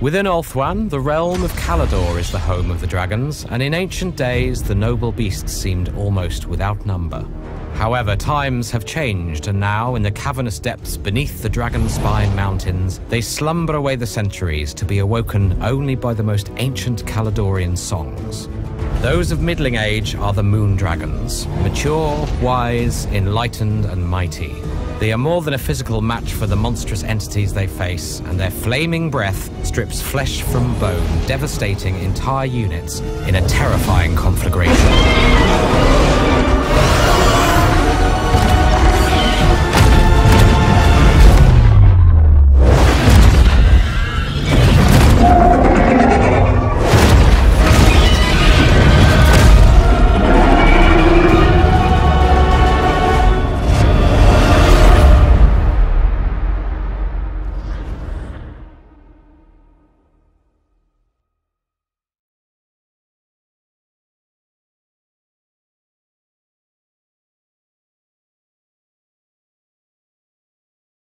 Within Ulthuan, the realm of Calador is the home of the dragons, and in ancient days the noble beasts seemed almost without number. However, times have changed, and now, in the cavernous depths beneath the Dragon Spine Mountains, they slumber away the centuries to be awoken only by the most ancient Caladorian songs. Those of middling age are the Moon Dragons, mature, wise, enlightened, and mighty. They are more than a physical match for the monstrous entities they face, and their flaming breath strips flesh from bone, devastating entire units in a terrifying conflagration.